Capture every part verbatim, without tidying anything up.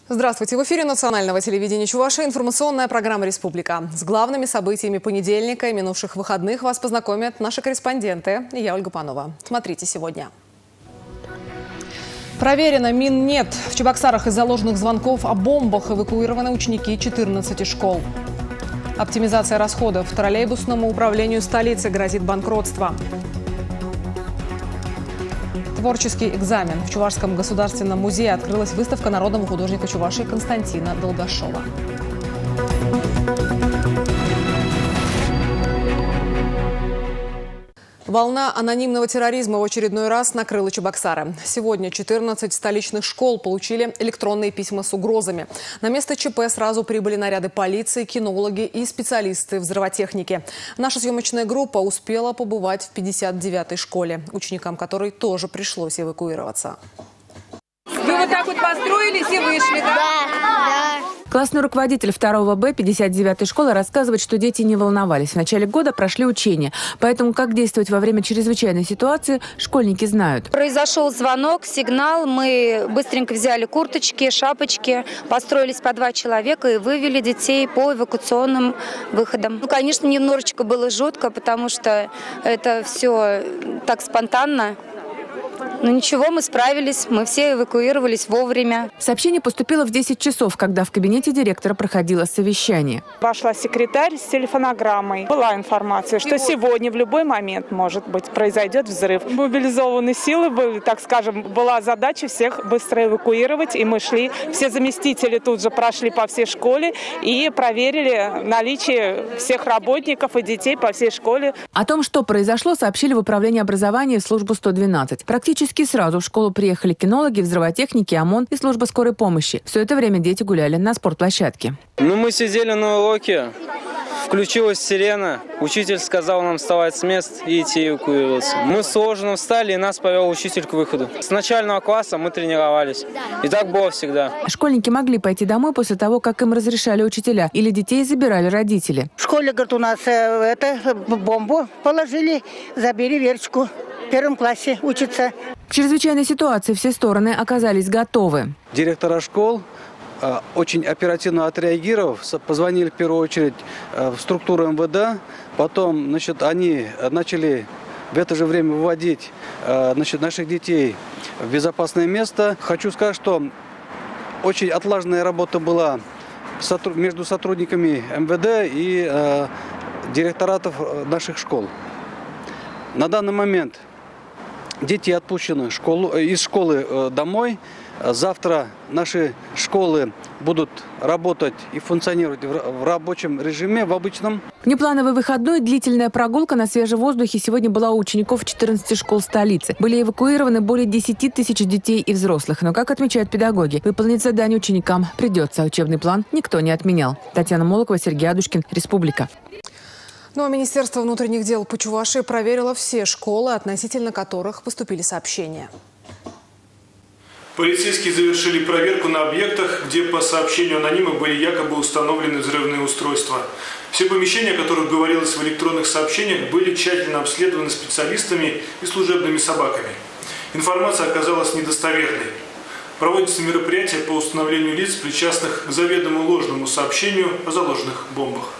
Здравствуйте! В эфире национального телевидения Чувашии информационная программа «Республика». С главными событиями понедельника и минувших выходных вас познакомят наши корреспонденты. И я, Ольга Панова. Смотрите сегодня. Проверено, мин нет. В Чебоксарах из-за ложных звонков о бомбах эвакуированы ученики четырнадцати школ. Оптимизация расходов. Троллейбусному управлению столицы грозит банкротство. Творческий экзамен. В Чувашском государственном музее открылась выставка народного художника Чувашии Константина Долгашова. Волна анонимного терроризма в очередной раз накрыла Чебоксары. Сегодня четырнадцать столичных школ получили электронные письма с угрозами. На место ЧП сразу прибыли наряды полиции, кинологи и специалисты взрывотехники. Наша съемочная группа успела побывать в пятьдесят девятой школе, ученикам которой тоже пришлось эвакуироваться. Вы вот так вот построились и вышли, да? Да. Классный руководитель второго Б пятьдесят девятой школы рассказывает, что дети не волновались. В начале года прошли учения. Поэтому как действовать во время чрезвычайной ситуации, школьники знают. Произошел звонок, сигнал. Мы быстренько взяли курточки, шапочки, построились по два человека и вывели детей по эвакуационным выходам. Ну, конечно, немножечко было жутко, потому что это все так спонтанно. Но ничего, мы справились, мы все эвакуировались вовремя. Сообщение поступило в десять часов, когда в кабинете директора проходило совещание. Вошла секретарь с телефонограммой. Была информация, что сегодня в любой момент, может быть, произойдет взрыв. Мобилизованы силы были, так скажем, была задача всех быстро эвакуировать. И мы шли, все заместители тут же прошли по всей школе и проверили наличие всех работников и детей по всей школе. О том, что произошло, сообщили в управлении образования и службу сто двенадцать. Практически сразу в школу приехали кинологи, взрывотехники, ОМОН и служба скорой помощи. Все это время дети гуляли на спортплощадке. Ну, мы сидели на уроке, включилась сирена, учитель сказал нам вставать с мест и идти эвакуироваться. Мы сложно встали, и нас повел учитель к выходу. С начального класса мы тренировались. И так было всегда. Школьники могли пойти домой после того, как им разрешали учителя, или детей забирали родители. В школе, говорит, у нас э, это, бомбу положили, забили Верочку. В первом классе учится. В чрезвычайной ситуации все стороны оказались готовы. Директора школ, очень оперативно отреагировав, позвонили в первую очередь в структуру эм вэ дэ. Потом, значит, они начали в это же время выводить, значит, наших детей в безопасное место. Хочу сказать, что очень отлаженная работа была между сотрудниками эм вэ дэ и директоратов наших школ. На данный момент дети отпущены школу, из школы домой. Завтра наши школы будут работать и функционировать в рабочем режиме, в обычном. Внеплановый выходной, длительная прогулка на свежем воздухе сегодня была у учеников четырнадцати школ столицы. Были эвакуированы более десяти тысяч детей и взрослых. Но, как отмечают педагоги, выполнить задание ученикам придется. Учебный план никто не отменял. Татьяна Молокова, Сергей Адушкин, Республика. Ну а Министерство внутренних дел по Чувашии проверило все школы, относительно которых поступили сообщения. Полицейские завершили проверку на объектах, где по сообщению анонима были якобы установлены взрывные устройства. Все помещения, о которых говорилось в электронных сообщениях, были тщательно обследованы специалистами и служебными собаками. Информация оказалась недостоверной. Проводятся мероприятия по установлению лиц, причастных к заведомо ложному сообщению о заложенных бомбах.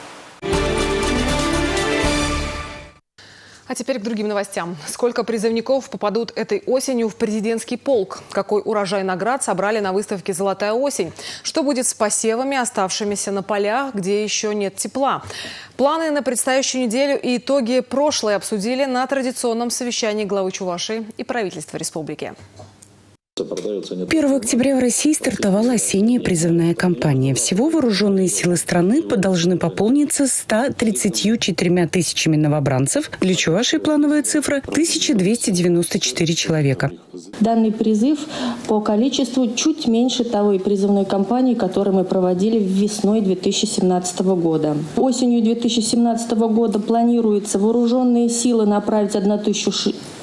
А теперь к другим новостям. Сколько призывников попадут этой осенью в президентский полк? Какой урожай наград собрали на выставке «Золотая осень»? Что будет с посевами, оставшимися на полях, где еще нет тепла? Планы на предстоящую неделю и итоги прошлой обсудили на традиционном совещании главы Чувашии и правительства республики. первого октября в России стартовала осенняя призывная кампания. Всего вооруженные силы страны должны пополниться ста тридцатью четырьмя тысячами новобранцев. Для Чувашии плановая цифра – тысяча двести девяносто четыре человека. Данный призыв по количеству чуть меньше той призывной кампании, которую мы проводили весной две тысячи семнадцатого года. Осенью две тысячи семнадцатого года планируется вооруженные силы направить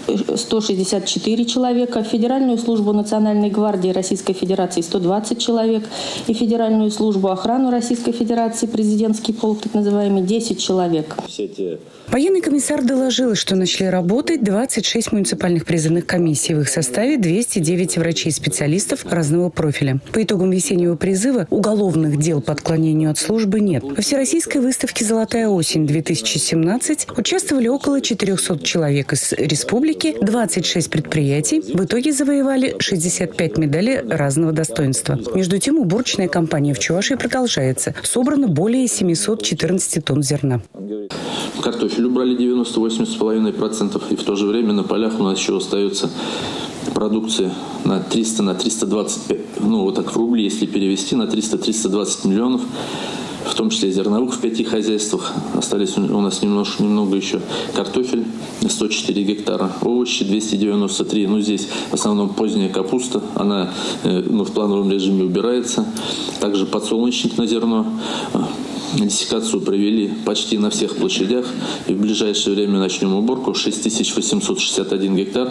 сто шестьдесят четыре человека, Федеральную службу Национальной гвардии Российской Федерации сто двадцать человек и Федеральную службу охраны Российской Федерации, президентский полк, так называемый, десять человек. Военный комиссар доложил, что начали работать двадцать шесть муниципальных призывных комиссий. В их составе двести девять врачей и специалистов разного профиля. По итогам весеннего призыва уголовных дел по отклонению от службы нет. Во Всероссийской выставке «Золотая осень-две тысячи семнадцать» участвовали около четырехсот человек из республики, двадцать шесть предприятий. В итоге завоевали шестьдесят пять медалей разного достоинства. Между тем, уборочная кампания в Чувашии продолжается. Собрано более семисот четырнадцати тонн зерна. Картофель убрали девяносто восемь целых пять десятых процента, и в то же время на полях у нас еще остается продукция на триста, на триста двадцать пять, ну вот так в рубли, если перевести, на триста — триста двадцать миллионов, в том числе зерновых в пяти хозяйствах. Остались у нас немножко, немного еще картофель, сто четыре гектара, овощи двести девяносто три. Ну, здесь в основном поздняя капуста, она ну, в плановом режиме убирается. Также подсолнечник на зерно. Диссекацию провели почти на всех площадях. И в ближайшее время начнем уборку. шесть тысяч восемьсот шестьдесят один гектар.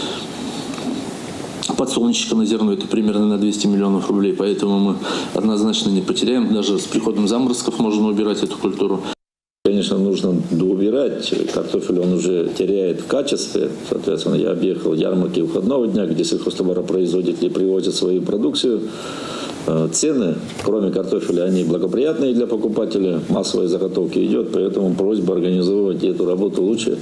Подсолнечника на зерно это примерно на двести миллионов рублей. Поэтому мы однозначно не потеряем. Даже с приходом заморозков можно убирать эту культуру. Конечно, нужно доубирать. Картофель он уже теряет в качестве. Соответственно, я объехал ярмарки выходного дня, где сельхозтоваропроизводители привозят свою продукцию. Цены, кроме картофеля, они благоприятные для покупателя. Массовая заготовка идет, поэтому просьба организовывать эту работу лучше.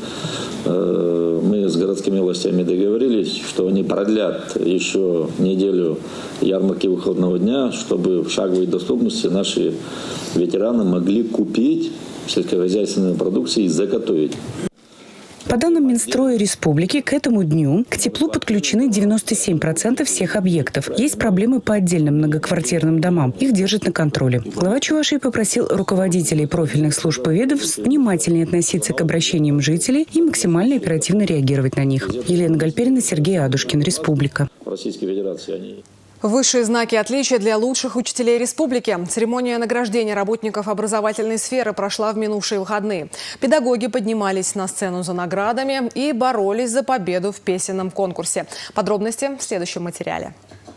Мы с городскими властями договорились, что они продлят еще неделю ярмарки выходного дня, чтобы в шаговой доступности наши ветераны могли купить сельскохозяйственную продукцию и заготовить. По данным Минстроя республики, к этому дню к теплу подключены девяносто семь процентов всех объектов. Есть проблемы по отдельным многоквартирным домам. Их держат на контроле. Глава Чувашии попросил руководителей профильных служб и ведомств внимательнее относиться к обращениям жителей и максимально оперативно реагировать на них. Елена Гальперина, Сергей Адушкин, Республика. Российской Федерации они... Высшие знаки отличия для лучших учителей республики. Церемония награждения работников образовательной сферы прошла в минувшие выходные. Педагоги поднимались на сцену за наградами и боролись за победу в песенном конкурсе. Подробности в следующем материале.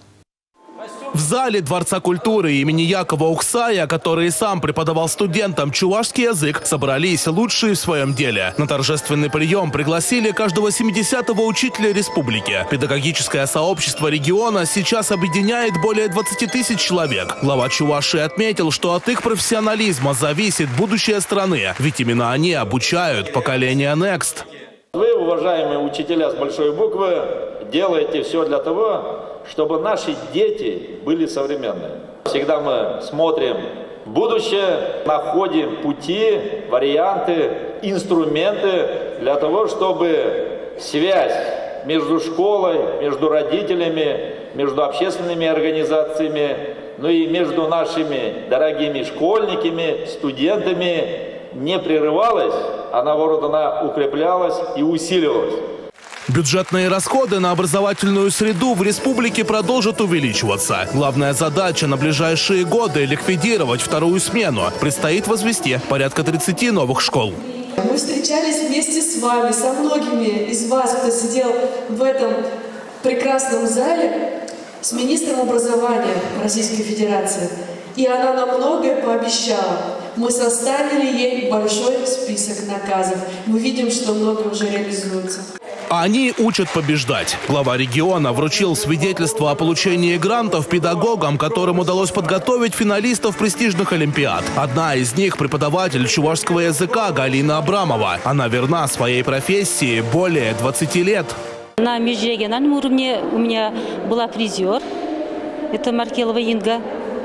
В зале Дворца культуры имени Якова Ухсая, который сам преподавал студентам чувашский язык, собрались лучшие в своем деле. На торжественный прием пригласили каждого семидесятого учителя республики. Педагогическое сообщество региона сейчас объединяет более двадцати тысяч человек. Глава Чувашии отметил, что от их профессионализма зависит будущее страны, ведь именно они обучают поколение Next. Вы, уважаемые учителя с большой буквы, делаете все для того, чтобы наши дети были современные. Всегда мы смотрим в будущее, находим пути, варианты, инструменты для того, чтобы связь между школой, между родителями, между общественными организациями, ну и между нашими дорогими школьниками, студентами не прерывалась, а наоборот она укреплялась и усиливалась. Бюджетные расходы на образовательную среду в республике продолжат увеличиваться. Главная задача на ближайшие годы – ликвидировать вторую смену. Предстоит возвести порядка тридцати новых школ. Мы встречались вместе с вами, со многими из вас, кто сидел в этом прекрасном зале, с министром образования Российской Федерации. И она нам многое пообещала. Мы составили ей большой список наказов. Мы видим, что многое уже реализуется. Они учат побеждать. Глава региона вручил свидетельство о получении грантов педагогам, которым удалось подготовить финалистов престижных олимпиад. Одна из них – преподаватель чувашского языка Галина Абрамова. Она верна своей профессии более двадцати лет. На межрегиональном уровне у меня была призер. Это Маркелова Инга.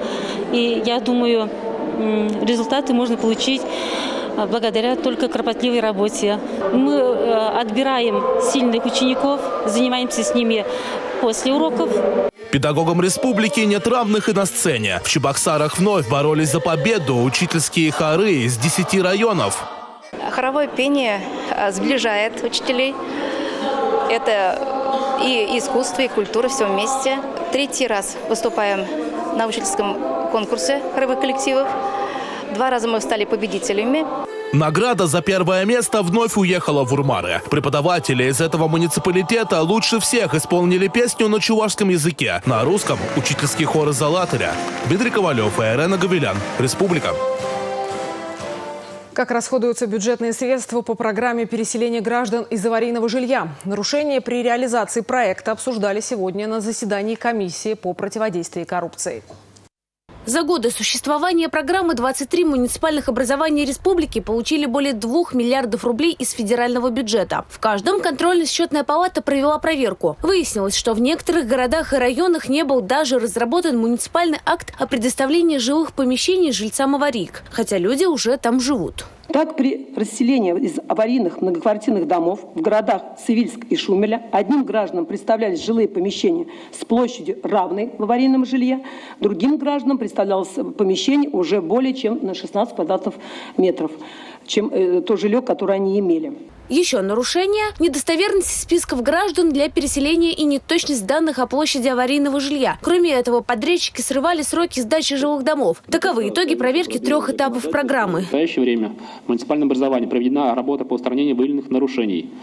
И я думаю, результаты можно получить благодаря только кропотливой работе. Мы отбираем сильных учеников, занимаемся с ними после уроков. Педагогам республики нет равных и на сцене. В Чебоксарах вновь боролись за победу учительские хоры из десяти районов. Хоровое пение сближает учителей. Это и искусство, и культура, все вместе. Третий раз выступаем на учительском конкурсе хоровых коллективов. Два раза мы стали победителями. Награда за первое место вновь уехала в Урмары. Преподаватели из этого муниципалитета лучше всех исполнили песню на чувашском языке. На русском – учительский хор из Алатыря. Дмитрий Ковалев и Ирена Гавилян. Республика. Как расходуются бюджетные средства по программе переселения граждан из аварийного жилья? Нарушения при реализации проекта обсуждали сегодня на заседании комиссии по противодействию коррупции. За годы существования программы двадцать три муниципальных образований республики получили более двух миллиардов рублей из федерального бюджета. В каждом контрольно-счетная палата провела проверку. Выяснилось, что в некоторых городах и районах не был даже разработан муниципальный акт о предоставлении жилых помещений жильцам аварийк, хотя люди уже там живут. Так, при расселении из аварийных многоквартирных домов в городах Цивильск и Шумеля одним гражданам представлялись жилые помещения с площадью, равной в аварийном жилье, другим гражданам представлялось помещение уже более чем на шестнадцать квадратных метров, чем э, то жилье, которое они имели. Еще нарушение – недостоверность списков граждан для переселения и неточность данных о площади аварийного жилья. Кроме этого, подрядчики срывали сроки сдачи жилых домов. Таковы итоги проверки трех этапов программы. В настоящее время в муниципальном образовании проведена работа по устранению выявленных нарушений.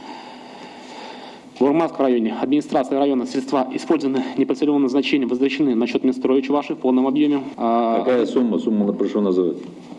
В Урманском районе администрация района средства, использованные не по целевому назначению, возвращены на счет Минстроя Чувашии в полном объеме. Какая сумма? Сумму прошу назвать.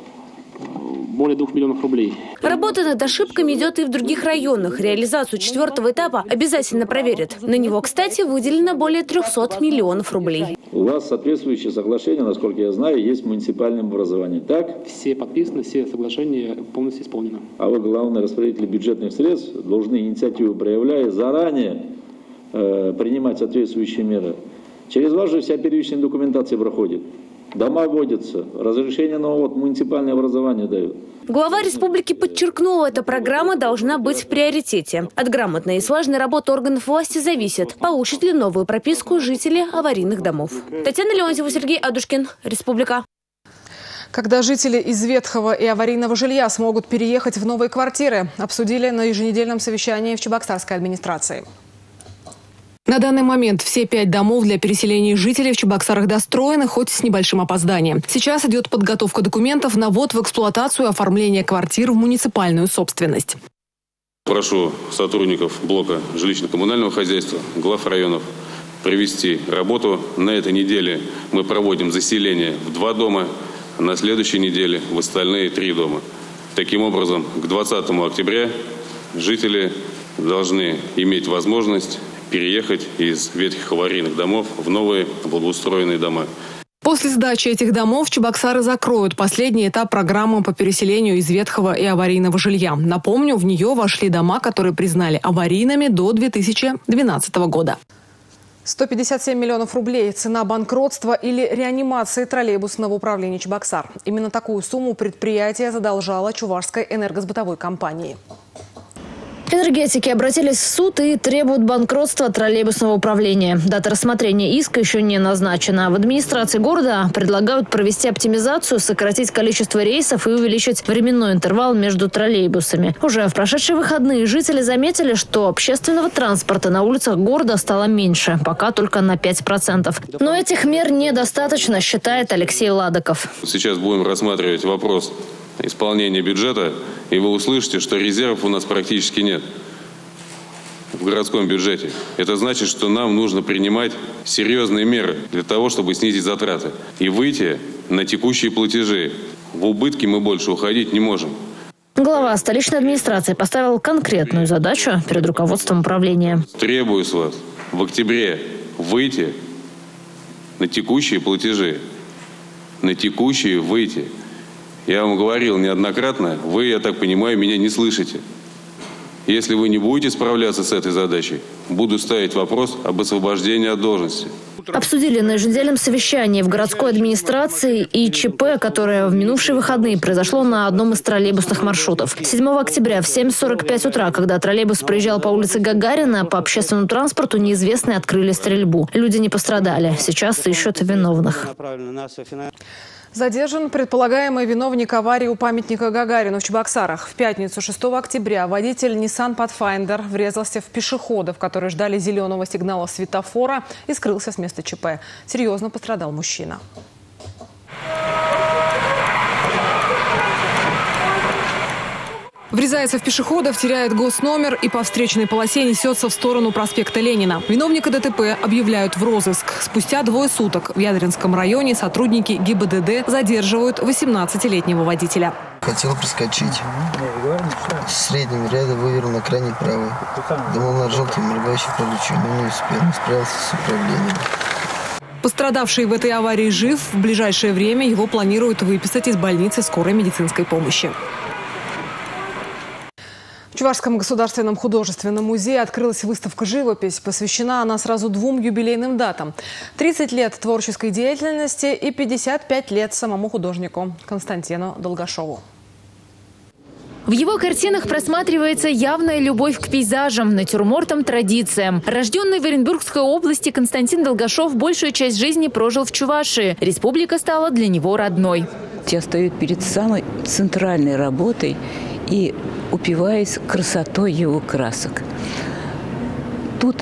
Более двух миллионов рублей. Работа над ошибками идет и в других районах. Реализацию четвертого этапа обязательно проверят. На него, кстати, выделено более трехсот миллионов рублей. У вас соответствующее соглашение, насколько я знаю, есть в муниципальном образовании, так? Все подписаны, все соглашения полностью исполнены. А вы, главный распорядитель бюджетных средств, должны инициативу проявляя, заранее э, принимать соответствующие меры. Через вас же вся первичная документация проходит. Дома вводятся, разрешение на вот, муниципальное образование дают. Глава республики подчеркнул, эта программа должна быть в приоритете. От грамотной и слаженной работы органов власти зависит, получат ли новую прописку жители аварийных домов. Татьяна Леонтьева, Сергей Адушкин, Республика. Когда жители из ветхого и аварийного жилья смогут переехать в новые квартиры, обсудили на еженедельном совещании в Чебоксарской администрации. На данный момент все пять домов для переселения жителей в Чебоксарах достроены, хоть с небольшим опозданием. Сейчас идет подготовка документов на ввод в эксплуатацию и оформление квартир в муниципальную собственность. Прошу сотрудников блока жилищно-коммунального хозяйства, глав районов провести работу. На этой неделе мы проводим заселение в два дома, а на следующей неделе в остальные три дома. Таким образом, к двадцатому октября жители должны иметь возможность переехать из ветхих аварийных домов в новые благоустроенные дома. После сдачи этих домов Чебоксары закроют последний этап программы по переселению из ветхого и аварийного жилья. Напомню, в нее вошли дома, которые признали аварийными до две тысячи двенадцатого года. сто пятьдесят семь миллионов рублей – цена банкротства или реанимации троллейбусного управления Чебоксар. Именно такую сумму предприятие задолжало Чувашской энергосбытовой компании. Энергетики обратились в суд и требуют банкротства троллейбусного управления. Дата рассмотрения иска еще не назначена. В администрации города предлагают провести оптимизацию, сократить количество рейсов и увеличить временной интервал между троллейбусами. Уже в прошедшие выходные жители заметили, что общественного транспорта на улицах города стало меньше, пока только на пять процентов. Но этих мер недостаточно, считает Алексей Ладоков. Сейчас будем рассматривать вопрос исполнения бюджета, и вы услышите, что резервов у нас практически нет в городском бюджете. Это значит, что нам нужно принимать серьезные меры для того, чтобы снизить затраты и выйти на текущие платежи. В убытки мы больше уходить не можем. Глава столичной администрации поставил конкретную задачу перед руководством управления. Требую с вас в октябре выйти на текущие платежи. На текущие выйти. Я вам говорил неоднократно, вы, я так понимаю, меня не слышите. Если вы не будете справляться с этой задачей, буду ставить вопрос об освобождении от должности. Обсудили на еженедельном совещании в городской администрации и ЧП, которое в минувшие выходные произошло на одном из троллейбусных маршрутов. седьмого октября в семь сорок пять утра, когда троллейбус проезжал по улице Гагарина, по общественному транспорту неизвестные открыли стрельбу. Люди не пострадали. Сейчас ищут виновных. Задержан предполагаемый виновник аварии у памятника Гагарину в Чебоксарах. В пятницу, шестого октября, водитель Nissan Pathfinder врезался в пешеходов, которые ждали зеленого сигнала светофора, и скрылся с места ЧП. Серьезно пострадал мужчина. Врезается в пешеходов, теряет госномер и по встречной полосе несется в сторону проспекта Ленина. Виновника ДТП объявляют в розыск. Спустя двое суток в Ядринском районе сотрудники ГИБДД задерживают восемнадцатилетнего водителя. Хотел проскочить. С средним ряда вывернул на крайний правый. Думал, на желтый мигающий пролечу, но не успел. Не справился с управлением. Пострадавший в этой аварии жив. В ближайшее время его планируют выписать из больницы скорой медицинской помощи. В Чувашском государственном художественном музее открылась выставка «Живопись». Посвящена она сразу двум юбилейным датам. тридцать лет творческой деятельности и пятьдесят пять лет самому художнику Константину Долгашову. В его картинах просматривается явная любовь к пейзажам, натюрмортам, традициям. Рожденный в Оренбургской области Константин Долгашов большую часть жизни прожил в Чувашии. Республика стала для него родной. Я стою перед самой центральной работой и упиваясь красотой его красок. Тут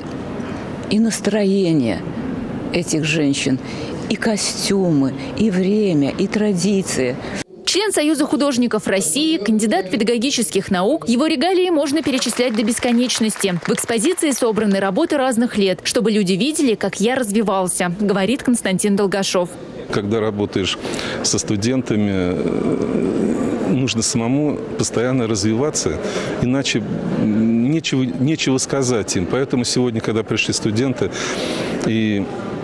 и настроение этих женщин, и костюмы, и время, и традиции. Член Союза художников России, кандидат педагогических наук. Его регалии можно перечислять до бесконечности. В экспозиции собраны работы разных лет, чтобы люди видели, как я развивался, говорит Константин Долгашов. Когда работаешь со студентами, нужно самому постоянно развиваться, иначе нечего, нечего сказать им. Поэтому сегодня, когда пришли студенты, и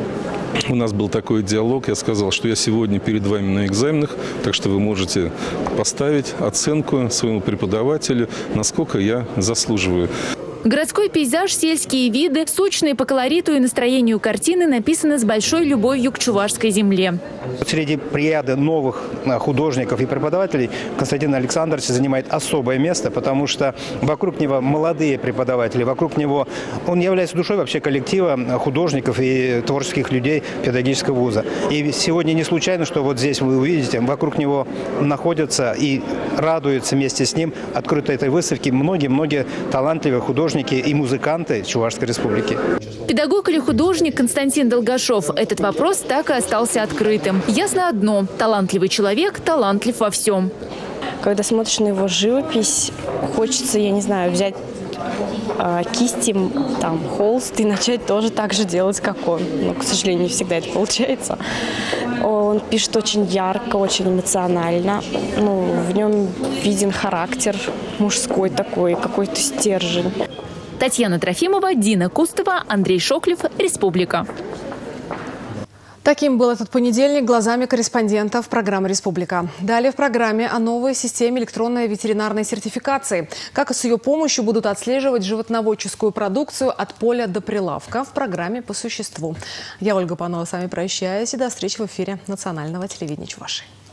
у нас был такой диалог, я сказал, что я сегодня перед вами на экзаменах, так что вы можете поставить оценку своему преподавателю, насколько я заслуживаю. Городской пейзаж, сельские виды, сочные по колориту и настроению картины написаны с большой любовью к чувашской земле. Среди плеяды новых художников и преподавателей Константин Александрович занимает особое место, потому что вокруг него молодые преподаватели, вокруг него он является душой вообще коллектива художников и творческих людей педагогического вуза. И сегодня не случайно, что вот здесь вы увидите, вокруг него находятся и радуются вместе с ним открытой этой выставки многие-многие талантливые художники и музыканты Чувашской республики. Педагог или художник Константин Долгашов? Этот вопрос так и остался открытым. Ясно одно – талантливый человек талантлив во всем. Когда смотришь на его живопись, хочется, я не знаю, взять э, кисти, там, холст и начать тоже так же делать, как он. Но, к сожалению, не всегда это получается. Он пишет очень ярко, очень эмоционально. Ну, в нем виден характер мужской такой, какой-то стержень. Татьяна Трофимова, Дина Кустова, Андрей Шоклев, Республика. Таким был этот понедельник глазами корреспондентов программы «Республика». Далее в программе о новой системе электронной ветеринарной сертификации. Как с ее помощью будут отслеживать животноводческую продукцию от поля до прилавка в программе «По существу». Я, Ольга Панова, с вами прощаюсь и до встречи в эфире национального телевидения Чувашии.